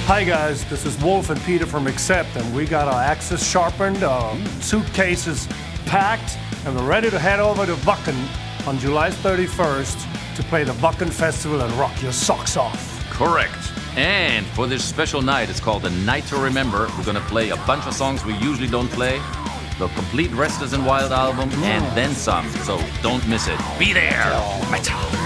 Hi guys, this is Wolf and Peter from Accept, and we got our axes sharpened, our suitcases packed, and we're ready to head over to Wacken on July 31st to play the Wacken Festival and rock your socks off. Correct. And for this special night, it's called a Night to Remember. We're gonna play a bunch of songs we usually don't play, the complete Restless and Wild album, and then some. So don't miss it. Be there. Metal.